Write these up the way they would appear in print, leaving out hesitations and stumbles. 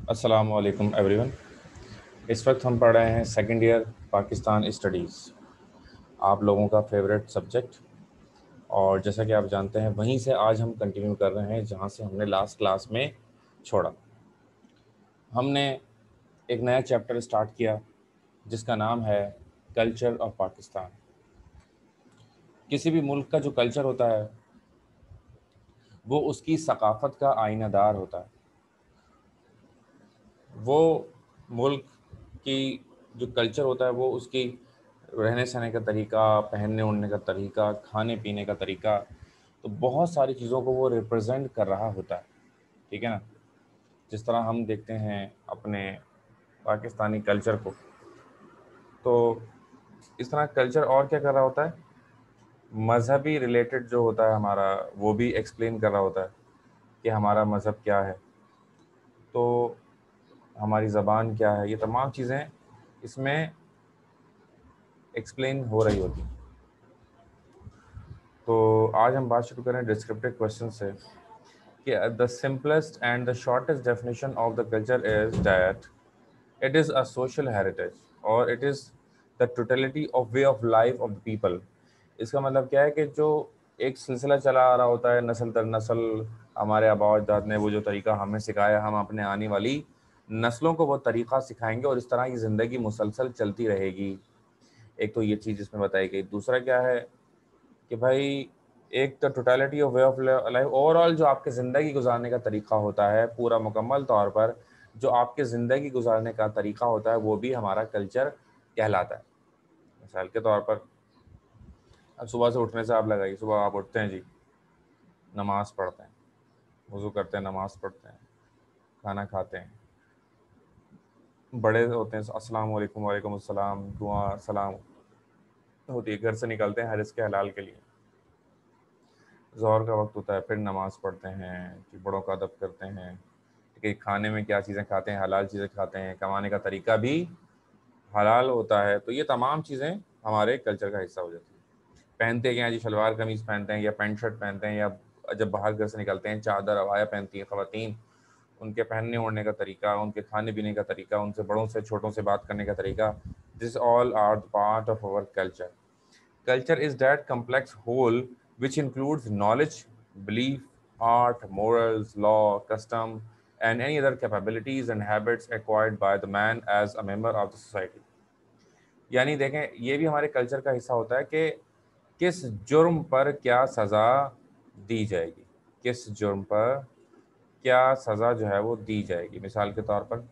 السلام علیکم every one. اس وقت ہم پڑھ رہے ہیں سیکنڈ ایئر پاکستان اسٹڈیز، آپ لوگوں کا فیوریٹ سبجیکٹ. اور جیسا کہ آپ جانتے ہیں وہیں سے آج ہم کنٹینیو کر رہے ہیں جہاں سے ہم نے لاسٹ کلاس میں چھوڑا. ہم نے ایک نیا چیپٹر اسٹارٹ کیا جس کا نام ہے کلچر آف پاکستان. کسی بھی ملک کا جو کلچر ہوتا ہے وہ اس کی ثقافت کا آئینہ دار ہوتا ہے. وہ ملک کی جو کلچر ہوتا ہے وہ اس کی رہنے سہنے کا طریقہ، پہننے اوڑھنے کا طریقہ، کھانے پینے کا طریقہ، تو بہت ساری چیزوں کو وہ ریپرزینٹ کر رہا ہوتا ہے. ٹھیک ہے نا؟ جس طرح ہم دیکھتے ہیں اپنے پاکستانی کلچر کو، تو اس طرح کلچر اور کیا کر رہا ہوتا ہے، مذہبی ریلیٹڈ جو ہوتا ہے ہمارا وہ بھی ایکسپلین کر رہا ہوتا ہے کہ ہمارا مذہب کیا ہے، تو ہماری زبان کیا ہے، یہ تمام چیزیں اس میں ایکسپلین ہو رہی ہوتی. تو آج ہم بات شروع کریں ڈسکرپٹیو کوشچن سے کہ the simplest and the shortest definition of the culture is that it is a social heritage اور it is the totality of way of life of the people. اس کا مطلب کیا ہے کہ جو ایک سلسلہ چلا آ رہا ہوتا ہے نسل در نسل، ہمارے آباء و اجداد نے وہ جو طریقہ ہمیں سکھایا، ہم اپنے آنے والی نسلوں کو وہ طریقہ سکھائیں گے اور اس طرح کی زندگی مسلسل چلتی رہے گی. ایک تو یہ چیز اس میں بتائی گئی. دوسرا کیا ہے کہ بھائی ایک تو totality of way of life, overall جو آپ کے زندگی گزارنے کا طریقہ ہوتا ہے پورا مکمل طور پر جو آپ کے زندگی گزارنے کا طریقہ ہوتا ہے وہ بھی ہمارا کلچر کہلاتا ہے. مثال کے طور پر اب صبح سے اٹھنے سے آپ لگائیے، صبح آپ اٹھتے ہیں جی، نماز پڑھتے ہیں، وضو کرتے ہیں، نماز پڑھتے ہیں، کھانا کھاتے ہیں، بڑے ہوتے ہیں السلام علیکم، وعلیکم السلام، دعا سلام ہوتی ہے، گھر سے نکلتے ہیں رزق حلال کے لیے، ظہر کا وقت ہوتا ہے، پھر نماز پڑھتے ہیں، کہ بڑوں کا ادب کرتے ہیں، کہ کھانے میں کیا چیزیں کھاتے ہیں، حلال چیزیں کھاتے ہیں، کمانے کا طریقہ بھی حلال ہوتا ہے. تو یہ تمام چیزیں ہمارے کلچر کا حصہ ہو جاتی ہیں. پہنتے کیا ہیں جی، شلوار قمیض پہنتے ہیں یا پینٹ شرٹ پہنتے ہیں، یا جب باہر گھر سے نکلتے ہیں چادر عبایا پہنتی ہیں خواتین. ان کے پہننے اوڑھنے کا طریقہ، ان کے کھانے پینے کا طریقہ، ان سے بڑوں سے چھوٹوں سے بات کرنے کا طریقہ، this all are part of our culture. Culture is that complex whole which includes knowledge, belief, art, morals, law, custom, and any other capabilities and habits acquired by the man as a member of the society. یعنی دیکھیں یہ بھی ہمارے culture کا حصہ ہوتا ہے کہ کس جرم پر کیا سزا دی جائے گی، کس جرم پر کیا سزا جو ہے وہ دی جائے گی. مثال کے طور پر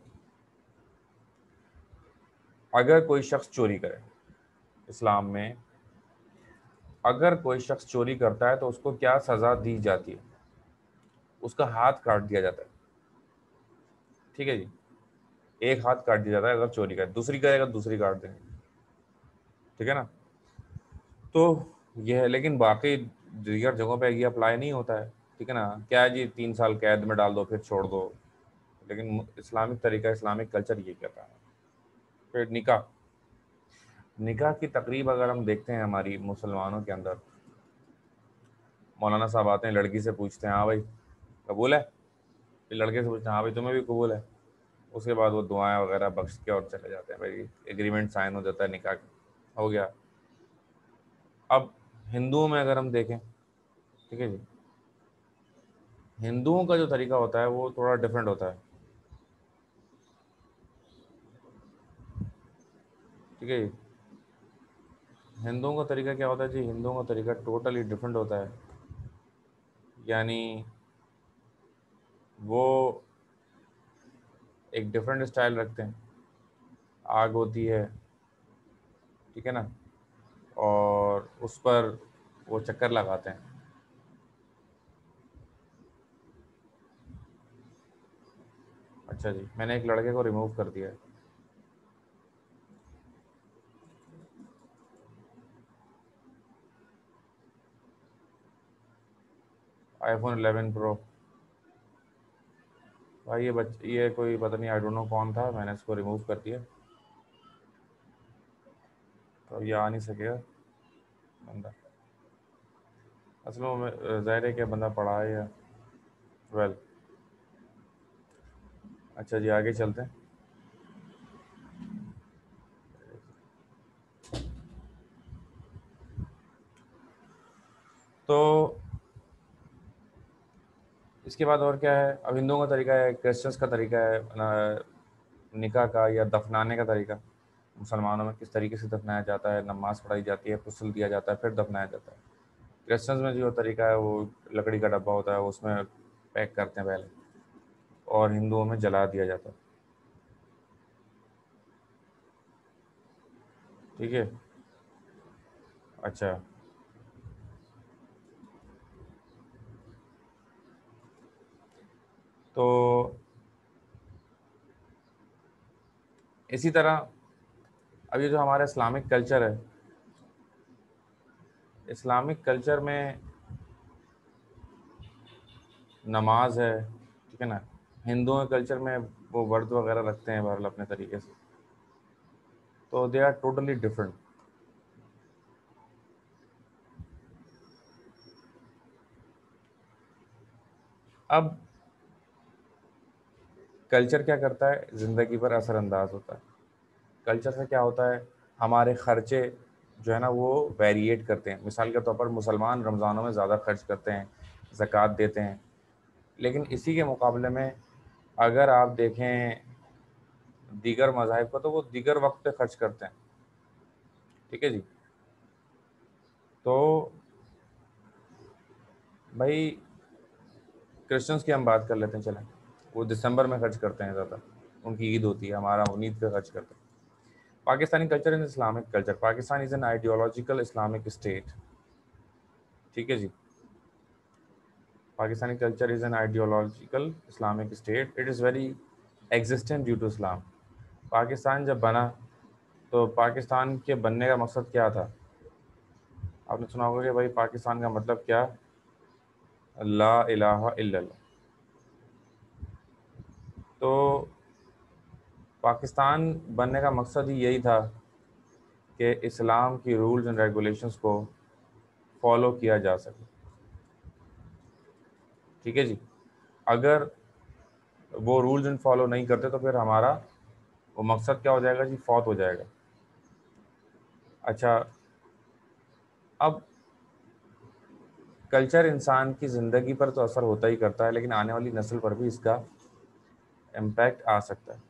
اگر کوئی شخص چوری کرے، اسلام میں اگر کوئی شخص چوری کرتا ہے تو اس کو کیا سزا دی جاتی ہے، اس کا ہاتھ کاٹ دیا جاتا ہے. ٹھیک ہے جی، ایک ہاتھ کاٹ دیا جاتا ہے اگر چوری کرے، دوسری کرے گا دوسری کاٹ دیں گے. ٹھیک ہے نا؟ تو یہ ہے، لیکن باقی دیگر جگہوں پہ یہ اپلائی نہیں ہوتا ہے. ٹھیک ہے نا؟ کیا ہے جی 3 سال قید میں ڈال دو پھر چھوڑ دو، لیکن اسلامک طریقہ، اسلامک کلچر یہ کہتا ہے. پھر نکاح، نکاح کی تقریب اگر ہم دیکھتے ہیں ہماری مسلمانوں کے اندر، مولانا صاحب آتے ہیں لڑکی سے پوچھتے ہیں ہاں بھائی قبول ہے، پھر لڑکے سے پوچھتے ہیں ہاں بھائی تمہیں بھی قبول ہے، اس کے بعد وہ دعائیں وغیرہ بخش کے اور چلے جاتے ہیں. بھائی ایگریمنٹ سائن ہو جاتا ہے، نکاح ہو گیا. اب ہندوؤں میں اگر ہم دیکھیں، ٹھیک ہے جی، ہندوؤں کا جو طریقہ ہوتا ہے وہ تھوڑا ڈفرینٹ ہوتا ہے. ٹھیک ہے جی، ہندوؤں کا طریقہ کیا ہوتا ہے جی، ہندوؤں کا طریقہ ٹوٹلی ڈفرینٹ ہوتا ہے. یعنی وہ ایک ڈفرینٹ اسٹائل رکھتے ہیں. آگ ہوتی ہے، ٹھیک ہے نا، اور اس پر وہ چکر لگاتے ہیں. اچھا جی، میں نے ایک لڑکے کو ریموو کر دیا ہے. IPhone 11 pro. بھائی یہ کوئی پتہ نہیں، آئی ڈونٹ نو کون تھا، میں نے اس کو ریموو کر دیا. تو یہ آ نہیں سکے گا بندہ. اصل میں ظاہر ہے کہ بندہ پڑھا ہے یا ویل اچھا جی آگے چلتے ہیں. تو اس کے بعد اور کیا ہے؟ اب ہندوؤں کا طریقہ ہے، کرسچنس کا طریقہ ہے نکاح کا یا دفنانے کا طریقہ. مسلمانوں میں کس طریقے سے دفنایا جاتا ہے، نماز پڑھائی جاتی ہے، غسل دیا جاتا ہے، پھر دفنایا جاتا ہے. کرسچنس میں جو طریقہ ہے وہ لکڑی کا ڈبہ ہوتا ہے، اس میں پیک کرتے ہیں پہلے، اور ہندوؤں میں جلا دیا جاتا ہے. ٹھیک ہے. اچھا تو اسی طرح اب یہ جو ہمارا اسلامک کلچر ہے، اسلامک کلچر میں نماز ہے، ٹھیک ہے نا. ہندوؤں کے کلچر میں وہ ورد وغیرہ رکھتے ہیں بہرحال اپنے طریقے سے، تو دے آر ٹوٹلی ڈفرنٹ. اب کلچر کیا کرتا ہے؟ زندگی پر اثر انداز ہوتا ہے. کلچر سے کیا ہوتا ہے؟ ہمارے خرچے جو ہے نا وہ ویریٹ کرتے ہیں. مثال کے طور پر مسلمان رمضانوں میں زیادہ خرچ کرتے ہیں، زکوٰۃ دیتے ہیں، لیکن اسی کے مقابلے میں اگر آپ دیکھیں دیگر مذاہب کو تو وہ دیگر وقت پہ خرچ کرتے ہیں. ٹھیک ہے جی. تو بھائی کرسچنس کی ہم بات کر لیتے ہیں، چلیں. وہ دسمبر میں خرچ کرتے ہیں زیادہ، ان کی عید ہوتی ہے، ہمارا ہم عید پہ خرچ کرتے ہیں. Pakistani culture is Islamic culture. Pakistan is an ideological Islamic state. ٹھیک ہے جی. Pakistani culture is an ideological Islamic state. It is very existent due to Islam. Pakistan جب بنا تو پاکستان کے بننے کا مقصد کیا تھا؟ آپ نے سنا ہوگا کہ بھائی پاکستان کا مطلب کیا؟ لا الہ الا اللہ. تو پاکستان بننے کا مقصد ہی یہی تھا کہ اسلام کی رولز اینڈ ریگولیشنز کو فالو کیا جا سکے. ٹھیک ہے جی. اگر وہ رولز اینڈ فالو نہیں کرتے تو پھر ہمارا وہ مقصد کیا ہو جائے گا جی؟ فوت ہو جائے گا. اچھا اب کلچر انسان کی زندگی پر تو اثر ہوتا ہی کرتا ہے، لیکن آنے والی نسل پر بھی اس کا امپیکٹ آ سکتا ہے.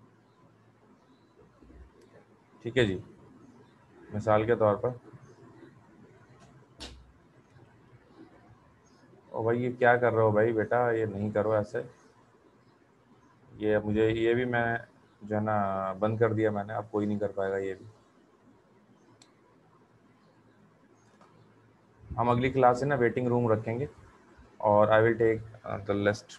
ٹھیک ہے جی. مثال کے طور پر او بھائی یہ کیا کر رہے ہو بھائی بیٹا، یہ نہیں کرو ایسے. یہ مجھے یہ بھی میں جو ہے نا بند کر دیا میں نے، اب کوئی نہیں کر پائے گا یہ بھی. ہم اگلی کلاس سے نا ویٹنگ روم رکھیں گے، اور I will take the list.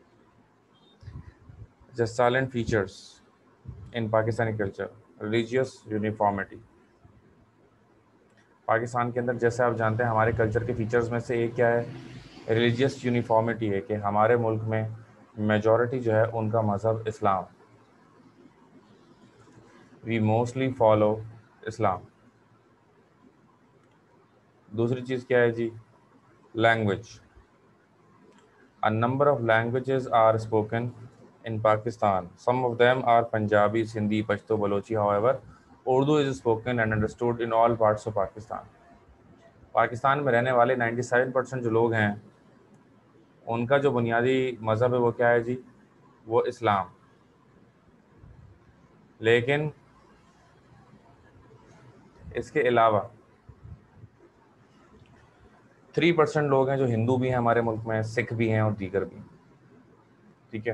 Just silent features in Pakistani culture. Religious uniformity. Pakistan کے اندر جیسے آپ جانتے ہیں ہمارے کلچر کے فیچرز میں سے ایک کیا ہے؟ ریلیجیس یونیفارمٹی ہے، کہ ہمارے ملک میں میجورٹی جو ہے ان کا مذہب اسلام. وی موسٹلی فالو اسلام. دوسری چیز کیا ہے جی؟ Language. A number of languages are spoken in Pakistan. Some of them are Punjabi, Sindhi, Pashto, Balochi. However, Urdu is spoken and understood in all parts of Pakistan. Pakistan میں رہنے والے 97% جو لوگ ہیں ان کا جو بنیادی مذہب ہے وہ کیا ہے جی؟ وہ اسلام. لیکن اس کے علاوہ 3% لوگ ہیں جو ہندو بھی ہیں ہمارے ملک میں، سکھ بھی ہیں اور دیگر بھی ہیں. ٹھیک ہے.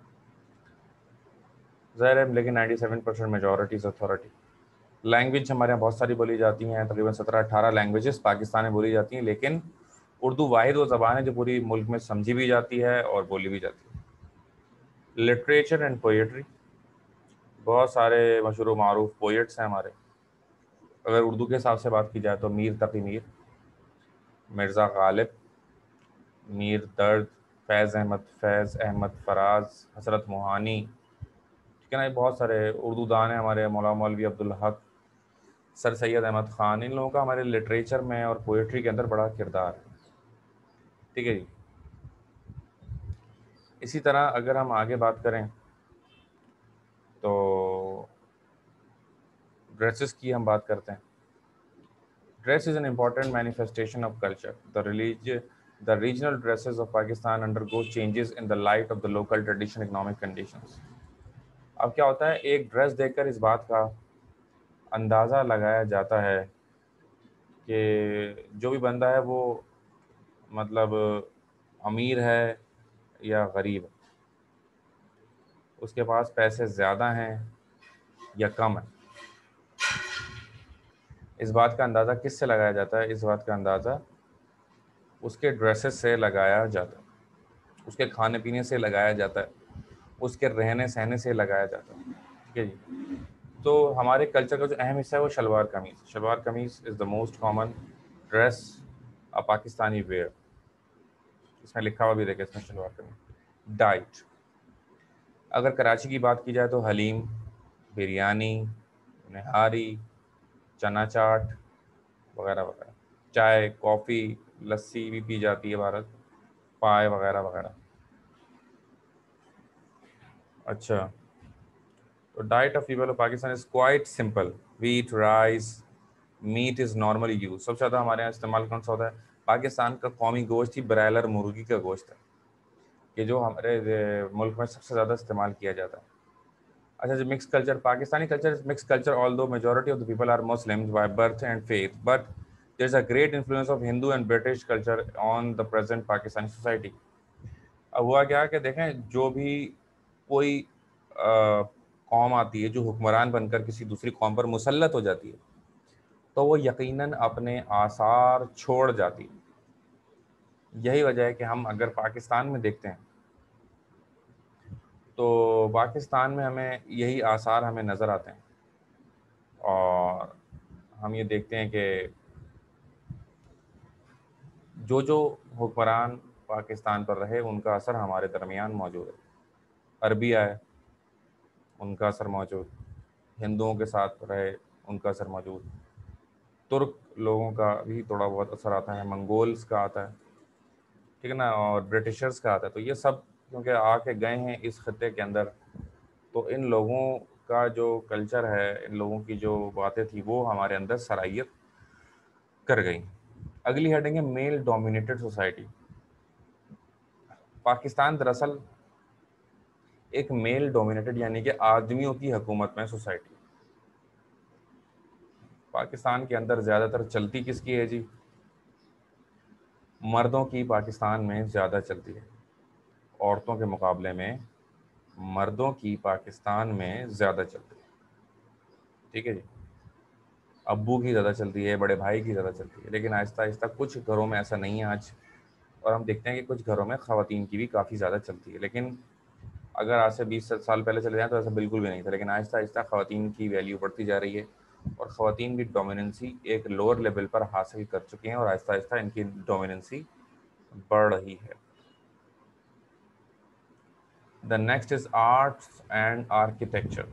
ظاہر ہے لیکن 97% میجورٹی از اتھارٹی. لینگویج ہمارے یہاں بہت ساری بولی جاتی ہیں، تقریباً 17-18 لینگویجز پاکستان میں بولی جاتی ہیں، لیکن اردو واحد وہ زبان ہے جو پوری ملک میں سمجھی بھی جاتی ہے اور بولی بھی جاتی ہے. Literature and poetry. بہت سارے مشہور و معروف پوئٹس ہیں ہمارے. اگر اردو کے حساب سے بات کی جائے تو میر تقی میر، مرزا غالب، میر درد، فیض احمد فراز، حسرت موہانی. ٹھیک ہے نا. یہ بہت سارے اردو دان ہیں ہمارے، مولانا مولوی عبدالحق، سر سید احمد خان. ان لوگوں کا ہمارے لٹریچر میں اور پوئٹری کے اندر بڑا کردار ہے. ٹھیک ہے جی. اسی طرح اگر ہم آگے بات کریں تو ڈریسز کی ہم بات کرتے ہیں. Dress is an important manifestation of culture. The regional dresses of Pakistan undergo changes in the light of the local tradition, economic conditions. اب کیا ہوتا ہے, ایک ڈریس دیکھ کر اس بات کا اندازہ لگایا جاتا ہے کہ جو بھی بندہ ہے وہ مطلب امیر ہے یا غریب, اس کے پاس پیسے زیادہ ہیں یا کم ہیں. اس بات کا اندازہ کس سے لگایا جاتا ہے؟ اس بات کا اندازہ اس کے ڈریسز سے لگایا جاتا ہے, اس کے کھانے پینے سے لگایا جاتا ہے, اس کے رہنے سہنے سے لگایا جاتا ہے. ٹھیک ہے جی. تو ہمارے کلچر کا جو اہم حصہ ہے وہ shalwar kameez. Shalwar kameez is the most common dress Pakistani wear. اس میں لکھا ہوا بھی دیکھیں اس میں شلوار قمیض. ڈائٹ, اگر کراچی کی بات کی جائے تو حلیم, بریانی, نہاری, چنا چاٹ وغیرہ وغیرہ. چائے, کافی, لسی بھی پی جاتی ہے بھارت, پائے وغیرہ وغیرہ. اچھا, تو diet of people of Pakistan is quite simple. Wheat, rice, meat is normally use. سب سے زیادہ ہمارے یہاں استعمال کون سا ہوتا ہے؟ پاکستان کا قومی گوشت ہی برائلر مرغی کا گوشت ہے, کہ جو ہمارے ملک میں سب سے زیادہ استعمال کیا جاتا ہے. اچھا جی, mix culture. Pakistani culture is mix culture although majority of the people are Muslims by birth and faith, but there is a great influence of Hindu and British culture on the present Pakistani society. اب ہوا کیا کہ دیکھیں, جو بھی کوئی قوم آتی ہے جو حکمران بن کر کسی دوسری قوم پر مسلط ہو جاتی ہے تو وہ یقیناً اپنے آثار چھوڑ جاتی ہے. یہی وجہ ہے کہ ہم اگر پاکستان میں دیکھتے ہیں تو پاکستان میں ہمیں یہی آثار ہمیں نظر آتے ہیں, اور ہم یہ دیکھتے ہیں کہ جو جو حکمران پاکستان پر رہے ان کا اثر ہمارے درمیان موجود ہے. عربی آئے, ان کا اثر موجود. ہندوؤں کے ساتھ رہے, ان کا اثر موجود. ترک لوگوں کا بھی تھوڑا بہت اثر آتا ہے, منگولز کا آتا ہے, ٹھیک ہے نا, اور برٹشرز کا آتا ہے. تو یہ سب کیونکہ آ کے گئے ہیں اس خطے کے اندر, تو ان لوگوں کا جو کلچر ہے, ان لوگوں کی جو باتیں تھیں وہ ہمارے اندر سرائیت کر گئیں. اگلی ہیڈنگ ہے میل ڈومینیٹڈ سوسائٹی. پاکستان دراصل ایک میل ڈومینیٹڈ یعنی کہ آدمیوں کی حکومت میں سوسائٹی. پاکستان کے اندر زیادہ تر چلتی کس کی ہے جی؟ مردوں کی پاکستان میں زیادہ چلتی ہے. عورتوں کے مقابلے میں مردوں کی پاکستان میں زیادہ چلتی ہے. ٹھیک ہے جی. ابو کی زیادہ چلتی ہے, بڑے بھائی کی زیادہ چلتی ہے, لیکن آہستہ آہستہ کچھ گھروں میں ایسا نہیں ہے آج, اور ہم دیکھتے ہیں کہ کچھ گھروں میں خواتین کی بھی کافی زیادہ چلتی ہے. لیکن اگر آج سے 20 سال پہلے چلے جائیں تو ایسا بالکل بھی نہیں تھا, لیکن آہستہ آہستہ خواتین کی ویلیو بڑھتی جا رہی ہے, اور خواتین بھی ڈومیننسی ایک لوور لیول پر حاصل کر چکی ہیں, اور آہستہ آہستہ ان کی ڈومیننسی بڑھ رہی ہے. The next is arts and architecture.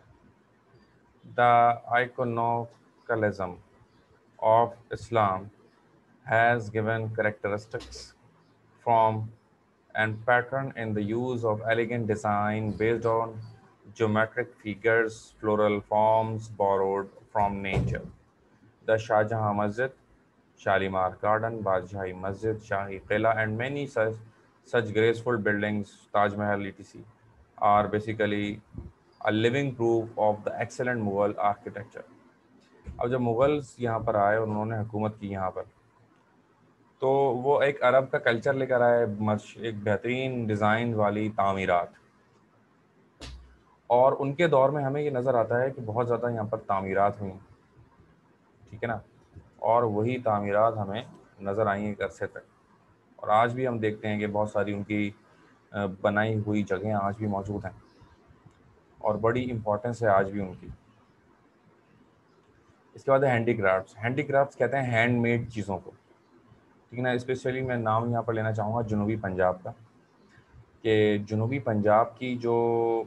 The iconoclasm of Islam has given characteristics, form, and pattern in the use of elegant design based on geometric figures, floral forms borrowed from nature. The Shah Jahan Masjid, Shalimar Garden, Bajai Masjid, Shahi Qila, and many such graceful buildings, Taj Mahal, etc., are basically a living proof of the excellent Mughal architecture. اب جب مغلز یہاں پر آئے اور انہوں نے حکومت کی یہاں پر, تو وہ ایک عرب کا کلچر لے کر آئے, ایک بہترین ڈیزائن والی تعمیرات, اور ان کے دور میں ہمیں یہ نظر آتا ہے کہ بہت زیادہ یہاں پر تعمیرات ہوئیں, ٹھیک ہے نا, اور وہی تعمیرات ہمیں نظر آئیں ایک عرصے تک, اور آج بھی ہم دیکھتے ہیں کہ بہت ساری ان کی بنائی ہوئی جگہیں آج بھی موجود ہیں, اور بڑی امپورٹنس ہے آج بھی ان کی. اس کے بعد ہے ہینڈی کرافٹس. ہینڈی کرافٹس کہتے ہیں ہینڈ میڈ چیزوں کو, ٹھیک ہے نا. اسپیشلی میں نام یہاں پر لینا چاہوں گا جنوبی پنجاب کا, کہ جنوبی پنجاب کی جو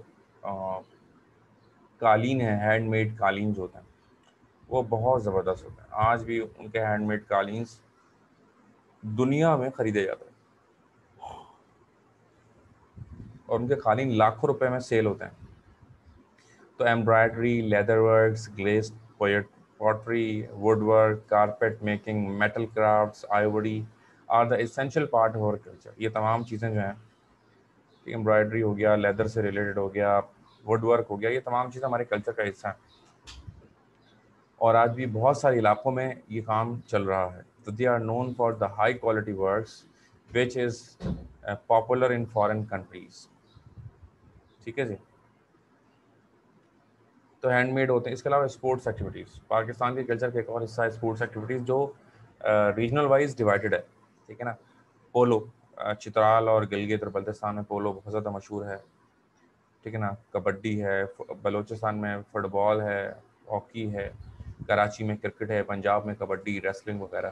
قالین ہے, ہینڈ میڈ قالین جو ہوتے ہیں وہ بہت زبردست ہوتے ہیں. آج بھی ان کے ہینڈ میڈ قالینس دنیا میں خریدے جاتے ہیں, اور ان کے قالین لاکھوں روپے میں سیل ہوتے ہیں. तो embroidery, leather works, glazed pottery, woodwork, carpet making, metal crafts, ivory are the essential part of our culture. ये तमाम चीज़ें जो हैं, एम्ब्रॉयडरी हो गया, लेदर से रिलेटेड हो गया, वुड वर्क हो गया, ये तमाम चीज़ें हमारे कल्चर का हिस्सा हैं और आज भी बहुत सारे इलाकों में ये काम चल रहा है. तो they are known for the high quality works which is popular in foreign countries. ठीक है जी. तो हैंडमेड होते हैं. इसके अलावा स्पोर्ट्स एक्टिविटीज़, पाकिस्तान के कल्चर का एक और हिस्सा है स्पोर्ट्स एक्टिविटीज़ जो रीजनल वाइज डिवाइडेड है. ठीक है ना. पोलो, चित्राल और गिलगित और बल्तिस्तान में पोलो बहुत ज़्यादा मशहूर है. ठीक है ना. कबड्डी है, बलूचिस्तान में फुटबॉल है, हॉकी है, कराची में क्रिकेट है, पंजाब में कबड्डी, रेसलिंग वगैरह.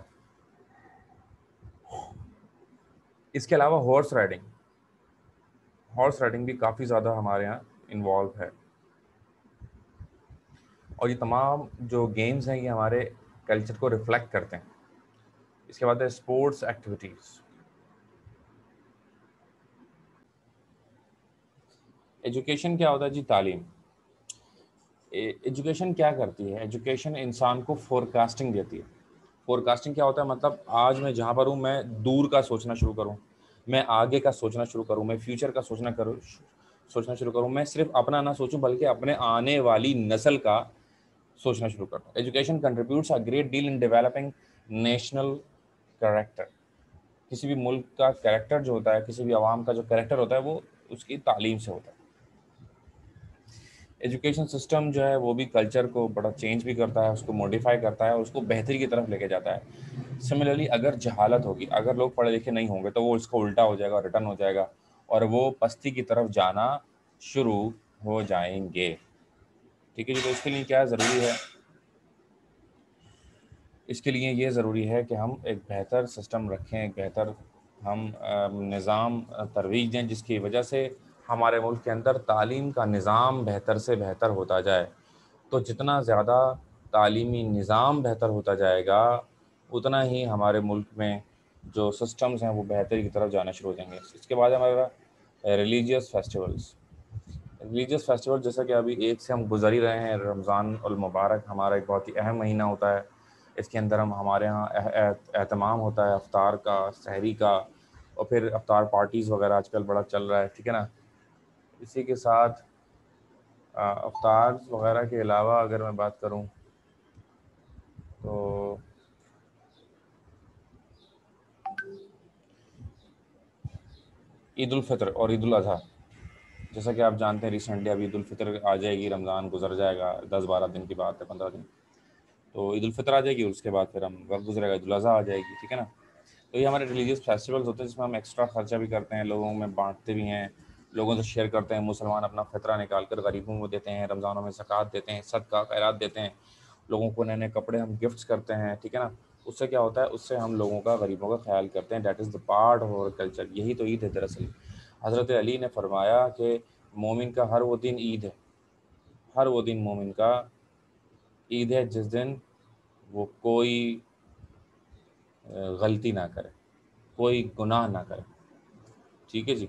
इसके अलावा हॉर्स राइडिंग भी काफ़ी ज़्यादा हमारे यहाँ इन्वॉल्व है. और ये तमाम जो गेम्स हैं ये हमारे कल्चर को रिफ्लेक्ट करते हैं. इसके बाद है स्पोर्ट्स एक्टिविटीज़. एजुकेशन क्या होता है जी? तालीम. एजुकेशन क्या करती है? एजुकेशन इंसान को फोरकास्टिंग देती है. फोरकास्टिंग क्या होता है? मतलब आज मैं जहाँ पर हूँ मैं दूर का सोचना शुरू करूँ, मैं आगे का सोचना शुरू करूँ, मैं फ्यूचर का सोचना शुरू करूँ. मैं सिर्फ अपना ना सोचूं बल्कि अपने आने वाली नस्ल का सोचना शुरू करूँ. Education contributes a great deal in developing national character. किसी भी मुल्क का कैरेक्टर जो होता है, किसी भी आवाम का जो कैरेक्टर होता है वो उसकी तालीम से होता है. एजुकेशन सिस्टम जो है वो भी कल्चर को बड़ा चेंज भी करता है, उसको मॉडिफाई करता है और उसको बेहतरी की तरफ लेके जाता है. सिमिलरली अगर जहालत होगी, अगर लोग पढ़े लिखे नहीं होंगे तो वो इसको उल्टा हो जाएगा, रिटर्न हो जाएगा और वो पस्ती की तरफ जाना शुरू हो जाएंगे. ठीक है जी. तो इसके लिए क्या ज़रूरी है? इसके लिए ये ज़रूरी है कि हम एक बेहतर सिस्टम रखें, एक बेहतर हम निज़ाम तरवीज दें जिसकी वजह से हमारे मुल्क के अंदर तालीम का निज़ाम बेहतर से बेहतर होता जाए. तो जितना ज़्यादा तालीमी निज़ाम बेहतर होता जाएगा उतना ही हमारे मुल्क में जो सिस्टम्स हैं वो बेहतरी की तरफ जाना शुरू हो जाएंगे. इसके बाद हमारा रिलीजियस फेस्टिवल्स. रिलीजियस फेस्टिवल जैसा कि अभी एक से हम गुजर ही रहे हैं, रमज़ान उल मुबारक हमारा एक बहुत ही अहम महीना होता है. इसके अंदर हमारे यहाँ एहतमाम होता है अफ्तार का, सहरी का और फिर अफ्तार पार्टीज़ वगैरह आजकल बड़ा चल रहा है. ठीक है ना. इसी के साथ अफ्तार वगैरह के अलावा अगर मैं बात करूँ तो ईद उल फितर और ईद उल अज़हा, जैसा कि आप जानते हैं रिसेंटली अभी ईद उल फितर आ जाएगी, रमज़ान गुजर जाएगा, 10-12 दिन की बात है, 15 दिन. तो ईद उल फितर आ जाएगी, उसके बाद फिर हम वक्त गुजरेगा, ईद उल अज़हा आ जाएगी. ठीक है ना. तो ये हमारे रिलीजियस फेस्टिवल्स होते हैं जिसमें हम एक्स्ट्रा खर्चा भी करते हैं, लोगों में बांटते भी हैं, लोगों से शेयर करते हैं. मुसलमान अपना फ़ितरा निकाल कर गरीबों को देते हैं, रमज़ानों में ज़कात देते हैं, सदका खैरात देते हैं, लोगों को नए नए कपड़े हम गिफ्ट्स करते हैं. ठीक है ना. उससे क्या होता है? उससे हम लोगों का, गरीबों का ख्याल करते हैं. That is the part of our culture. यही तो ईद है दरअसल. हज़रत अली ने फरमाया कि मोमिन का हर वो दिन ईद है, हर वो दिन मोमिन का ईद है जिस दिन वो कोई गलती ना करे, कोई गुनाह ना करे. ठीक है जी.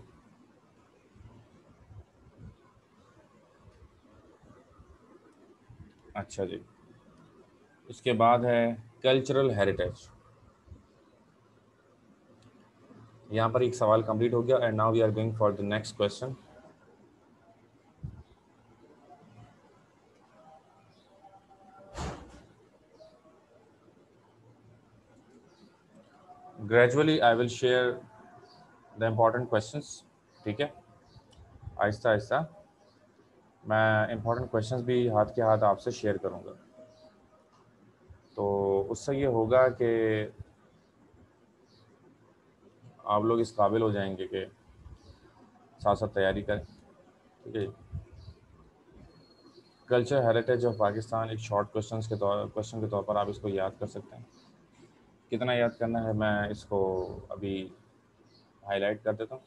अच्छा जी. इसके बाद है कल्चरल हेरिटेज. यहाँ पर एक सवाल कंप्लीट हो गया and now we are going for the next question. Gradually I will share the important questions. ठीक है. आहिस्ता आहिस्ता मैं इम्पॉर्टेंट क्वेश्चंस भी हाथ के हाथ आपसे शेयर करूँगा. तो उससे ये होगा कि आप लोग इस काबिल हो जाएंगे कि साथ साथ तैयारी करें. ठीक है. कल्चर हेरिटेज ऑफ पाकिस्तान एक शॉर्ट क्वेश्चन के तौर पर आप इसको याद कर सकते हैं. कितना याद करना है मैं इसको अभी हाईलाइट कर देता हूँ.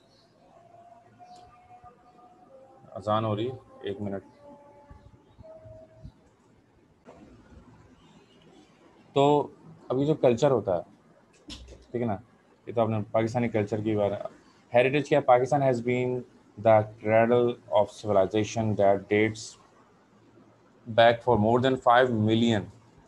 अजान हो रही है, 1 मिनट. तो अभी जो कल्चर होता है, ठीक है ना, ये तो आपने पाकिस्तानी कल्चर की बात. हेरिटेज क्या है? Pakistan has been the cradle of civilization that dates back for more than 5 million.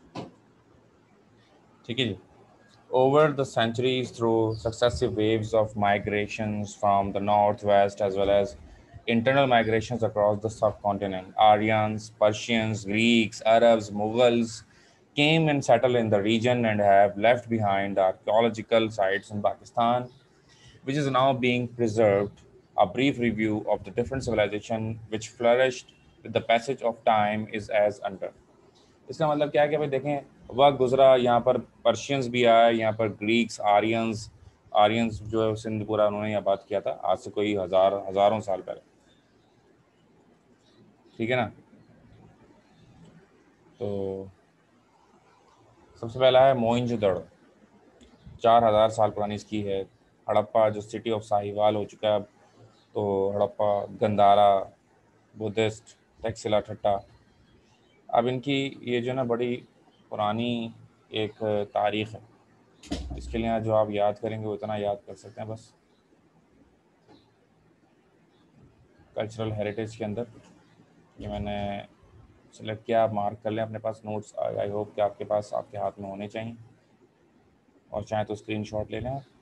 ٹھیک ہے جی. Over the centuries, through successive waves of migrations from the northwest as well as internal migrations across the subcontinent, Aryans, Persians, Greeks, Arabs, Mughals came and settled in the region and have left behind the archaeological sites in Pakistan, which is now being preserved. A brief review of the different civilization which flourished with the passage of time is as under. اس کا مطلب کیا ہے کہ بھائی دیکھیں وقت گزرا، یہاں پر پرشینز بھی آئے، یہاں پر گریکس، آرینز جو ہے سندھ پورا انہوں نے آباد کیا تھا آج سے کوئی ہزاروں سال پہلے. ٹھیک ہے نا. تو سب سے پہلا ہے موئنجو دڑو، 4000 سال پرانی اس کی ہے. ہڑپا جو سٹی آف ساہیوال ہو چکا ہے اب، تو ہڑپا، گندھارا، بدھسٹ، ٹیکسلا ٹھٹا. اب ان کی یہ جو ہے نا بڑی پرانی ایک تاریخ ہے. اس کے لیے جو آپ یاد کریں گے وہ اتنا یاد کر سکتے ہیں بس. کلچرل ہیریٹیج کے اندر یہ میں نے سلیکٹ کیا، آپ مارک کر لیں اپنے پاس نوٹس. آئی ہوپ کہ آپ کے پاس آپ کے ہاتھ میں ہونے چاہیے، اور چاہیں تو اسکرین شاٹ لے لیں آپ.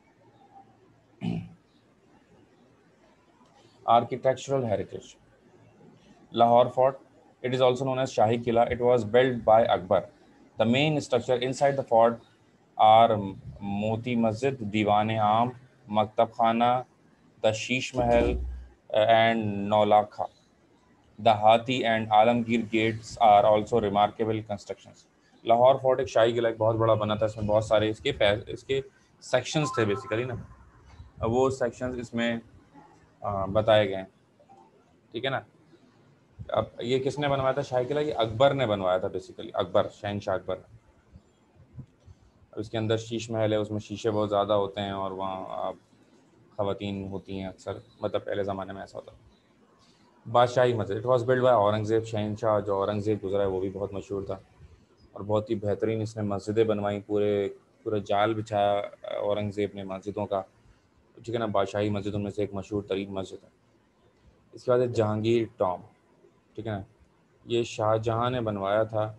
Architectural heritage. Lahore fort, it is also known as Shahi Qila. It was built by Akbar. The main structure inside the fort are Moti Masjid, Diwan-e-Aam, Maktab Khana, the Sheesh Mahal, and Naulakha. The Hathi and Alamgir gates are also remarkable constructions. Lahore fort ایک شاہی قلعہ ایک بہت بڑا بنا تھا. اس میں بہت سارے اس کے سیکشنز تھے بیسیکلی نا. وہ سیکشنز اس میں بتائے گئے ہیں. ٹھیک ہے نا. اب یہ کس نے بنوایا تھا شاہی قلعہ؟ یہ اکبر نے بنوایا تھا بیسیکلی. اکبر، شہنشاہ اکبر. اس کے اندر شیش محل ہے، اس میں شیشے بہت زیادہ ہوتے ہیں اور وہاں خواتین ہوتی ہیں اکثر، مطلب پہلے زمانے میں ایسا ہوتا. Badshahi Masjid. It was build by Aurangzeb. شہنشاہ جو اورنگزیب گزرا ہے وہ بھی بہت مشہور تھا اور بہت ہی بہترین اس نے مسجدیں بنوائیں. پورے جال بچھایا اورنگزیب نے مسجدوں کا. ٹھیک ہے نا. بادشاہی مسجد ان میں سے ایک مشہور ترین مسجد ہے. اس کے بعد ہے جہانگیر ٹام. ٹھیک ہے نا. یہ شاہ جہاں نے بنوایا تھا.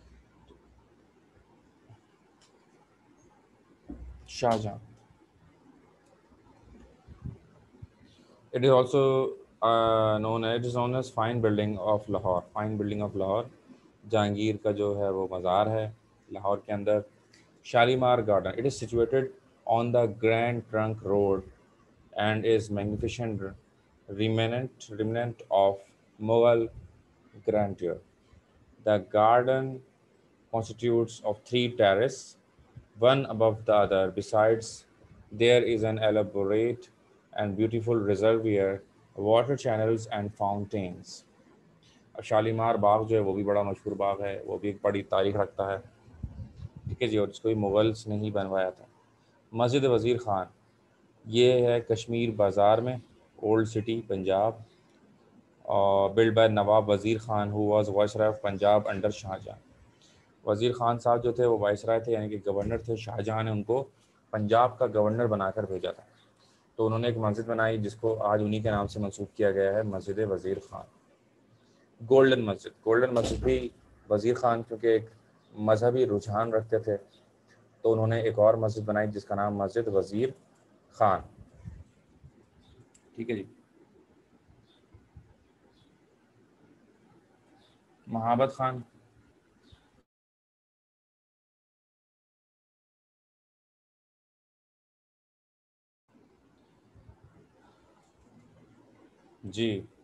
شاہ جہاں. It is also known as Fine Building of Lahore. Fine Building of Lahore. Jahangir کا جو ہے وہ مزار ہے لاہور کے اندر. Shalimar garden. It is situated on the Grand Trunk Road and is magnificent remnant of Mughal grandeur. The garden constitutes of three terraces, one above the other. Besides, there is an elaborate and beautiful reservoir, water channels and fountains. اب شالیمار باغ جو ہے وہ بھی بڑا مشہور باغ ہے، وہ بھی ایک بڑی تاریخ رکھتا ہے. ٹھیک ہے جی. اور اس کو بھی مغلس نے ہی بنوایا تھا. مسجد وزیر خان. یہ ہے کشمیر بازار میں، old city Punjab. Build by Nawab Wazir Khan who was viceroy of Punjab under Shah Jahan. Wazir Khan صاحب جو تھے وہ وائسرائے تھے، یعنی کہ گورنر تھے. شاہ جہاں نے ان کو پنجاب کا گورنر بنا کر بھیجا تھا. تو انہوں نے ایک مسجد بنائی جس کو آج انہی کے نام سے منسوب کیا گیا ہے، مسجد وزیر خان. گولڈن مسجد. گولڈن مسجد بھی وزیر خان کیونکہ ایک مذہبی رجحان رکھتے تھے تو انہوں نے ایک اور مسجد بنائی جس کا نام مسجد وزیر خان. ٹھیک ہے جی. مہابت خان. جی